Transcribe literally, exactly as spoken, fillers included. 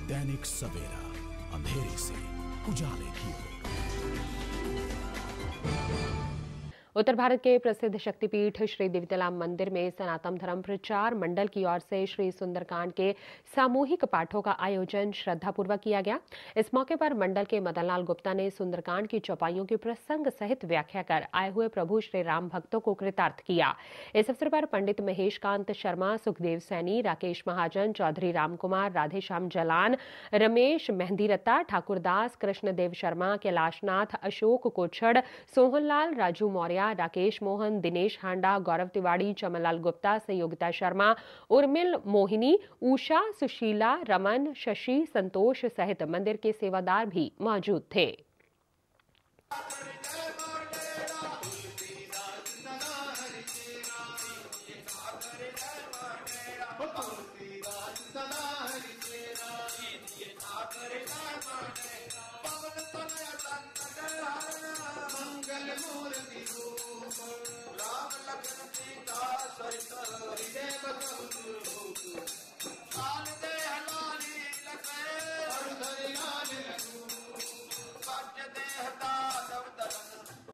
दैनिक सवेरा, अंधेरे से उजाले की ओर। उत्तर भारत के प्रसिद्ध शक्तिपीठ श्री देवीतला मंदिर में सनातन धर्म प्रचार मंडल की ओर से श्री सुंदरकांड के सामूहिक पाठों का आयोजन श्रद्धापूर्वक किया गया। इस मौके पर मंडल के मदनलाल गुप्ता ने सुंदरकांड की चौपाइयों की प्रसंग सहित व्याख्या कर आए हुए प्रभु श्री राम भक्तों को कृतार्थ किया। इस अवसर पर पंडित महेश कांत शर्मा, सुखदेव सैनी, राकेश महाजन, चौधरी रामकुमार, राधेश्याम जलान, रमेश मेहंदीरता, ठाकुरदास, कृष्णदेव शर्मा, कैलाशनाथ, अशोक कोछड़, सोहनलाल, राजू मौर्य, राकेश मोहन, दिनेश हांडा, गौरव तिवाड़ी, चमनलाल गुप्ता, संयोगिता शर्मा, उर्मिल मोहिनी, उषा, सुशीला, रमन, शशि, संतोष सहित मंदिर के सेवादार भी मौजूद थे। राम लखन सीता सहित हरिदेव